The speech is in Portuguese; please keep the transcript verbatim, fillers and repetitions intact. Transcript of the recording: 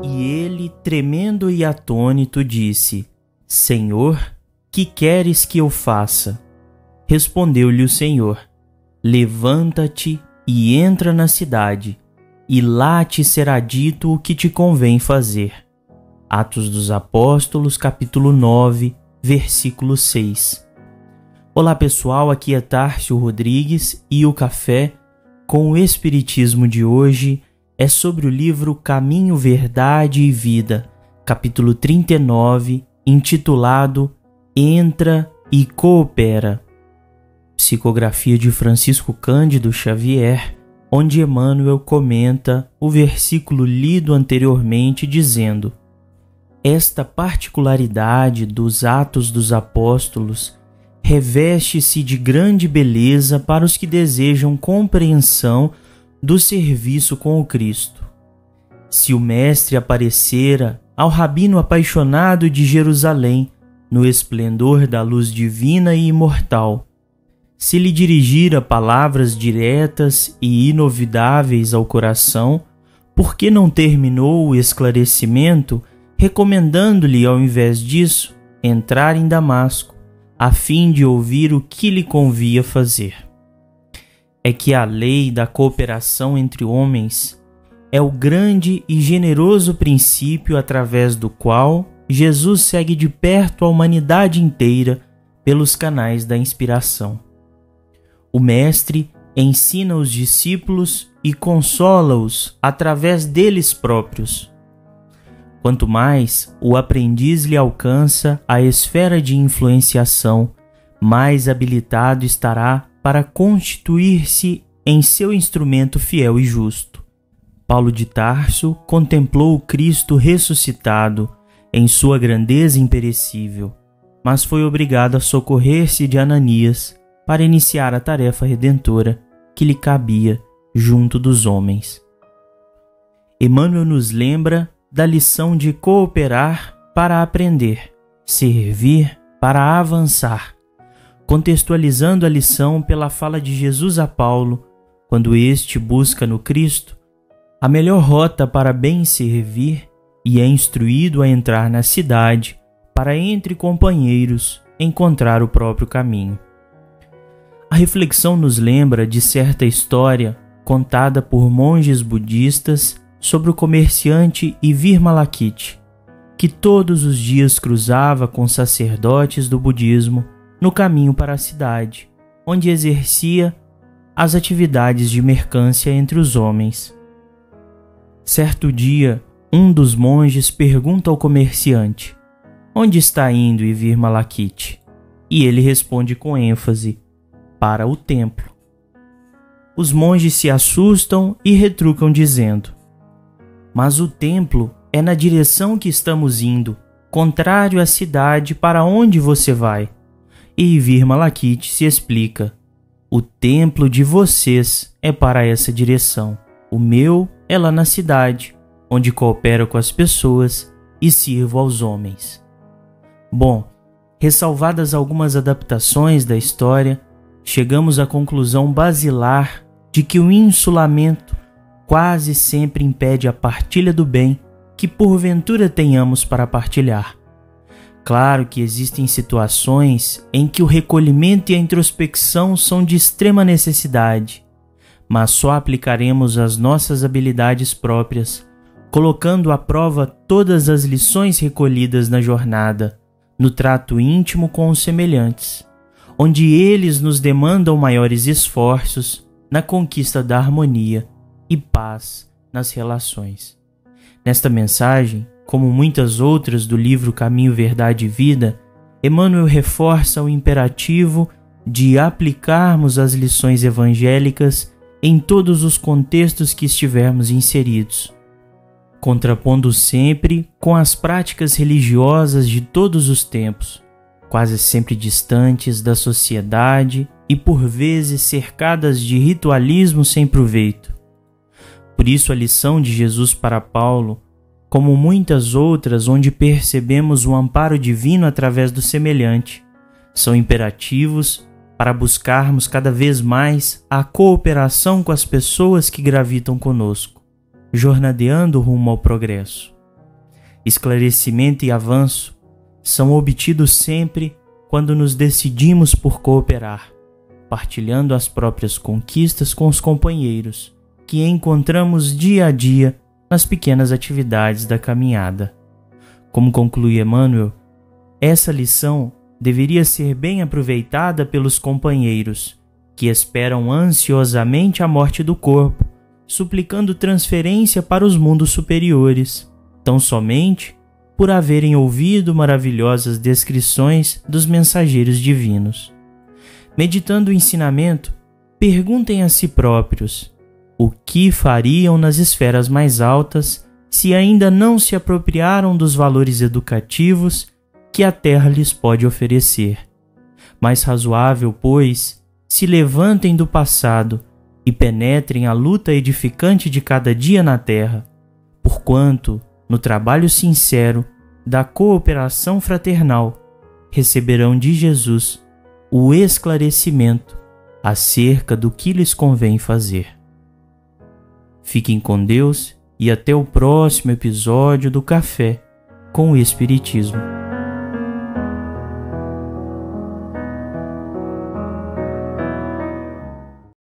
E ele, tremendo e atônito, disse: Senhor, que queres que eu faça? Respondeu-lhe o Senhor: Levanta-te e entra na cidade, e lá te será dito o que te convém fazer. Atos dos Apóstolos, capítulo nove, versículo seis. Olá pessoal, aqui é Tárcio Rodrigues e o Café com o Espiritismo de hoje é sobre o livro Caminho, Verdade e Vida, capítulo trinta e nove, intitulado Entra e Coopera. Psicografia de Francisco Cândido Xavier, onde Emmanuel comenta o versículo lido anteriormente dizendo: Esta particularidade dos Atos dos Apóstolos reveste-se de grande beleza para os que desejam compreensão do serviço com o Cristo. Se o Mestre aparecera ao rabino apaixonado de Jerusalém no esplendor da luz divina e imortal, se lhe dirigira palavras diretas e inovidáveis ao coração, por que não terminou o esclarecimento recomendando-lhe, ao invés disso, entrar em Damasco, a fim de ouvir o que lhe convia fazer? É que a lei da cooperação entre homens é o grande e generoso princípio através do qual Jesus segue de perto a humanidade inteira pelos canais da inspiração. O Mestre ensina os discípulos e consola-os através deles próprios. Quanto mais o aprendiz lhe alcança a esfera de influenciação, mais habilitado estará para constituir-se em seu instrumento fiel e justo. Paulo de Tarso contemplou o Cristo ressuscitado em sua grandeza imperecível, mas foi obrigado a socorrer-se de Ananias para iniciar a tarefa redentora que lhe cabia junto dos homens. Emmanuel nos lembra da lição de cooperar para aprender, servir para avançar, contextualizando a lição pela fala de Jesus a Paulo, quando este busca no Cristo a melhor rota para bem servir e é instruído a entrar na cidade para, entre companheiros, encontrar o próprio caminho. A reflexão nos lembra de certa história contada por monges budistas sobre o comerciante Vimalakita, que todos os dias cruzava com sacerdotes do budismo no caminho para a cidade, onde exercia as atividades de mercância entre os homens. Certo dia, um dos monges pergunta ao comerciante: Onde está indo Vimalakita? E ele responde com ênfase: Para o templo. Os monges se assustam e retrucam dizendo: Mas o templo é na direção que estamos indo, contrário à cidade para onde você vai. E Vimalakita se explica: O templo de vocês é para essa direção, o meu é lá na cidade, onde coopero com as pessoas e sirvo aos homens. Bom, ressalvadas algumas adaptações da história, chegamos à conclusão basilar de que o insulamento quase sempre impede a partilha do bem que porventura tenhamos para partilhar. Claro que existem situações em que o recolhimento e a introspecção são de extrema necessidade, mas só aplicaremos as nossas habilidades próprias, colocando à prova todas as lições recolhidas na jornada, no trato íntimo com os semelhantes, onde eles nos demandam maiores esforços na conquista da harmonia e paz nas relações. Nesta mensagem, como muitas outras do livro Caminho, Verdade e Vida, Emmanuel reforça o imperativo de aplicarmos as lições evangélicas em todos os contextos que estivermos inseridos, contrapondo sempre com as práticas religiosas de todos os tempos, quase sempre distantes da sociedade e por vezes cercadas de ritualismo sem proveito. Por isso a lição de Jesus para Paulo, como muitas outras onde percebemos o amparo divino através do semelhante, são imperativos para buscarmos cada vez mais a cooperação com as pessoas que gravitam conosco, jornadeando rumo ao progresso. esclarecimento e avanço são obtidos sempre quando nos decidimos por cooperar, partilhando as próprias conquistas com os companheiros que encontramos dia a dia nas pequenas atividades da caminhada. Como conclui Emmanuel, essa lição deveria ser bem aproveitada pelos companheiros que esperam ansiosamente a morte do corpo, suplicando transferência para os mundos superiores, tão somente por haverem ouvido maravilhosas descrições dos mensageiros divinos. Meditando o ensinamento, perguntem a si próprios o que fariam nas esferas mais altas se ainda não se apropriaram dos valores educativos que a terra lhes pode oferecer. Mais razoável, pois, se levantem do passado e penetrem a luta edificante de cada dia na terra, porquanto, no trabalho sincero da cooperação fraternal, receberão de Jesus o esclarecimento acerca do que lhes convém fazer. Fiquem com Deus e até o próximo episódio do Café com o Espiritismo.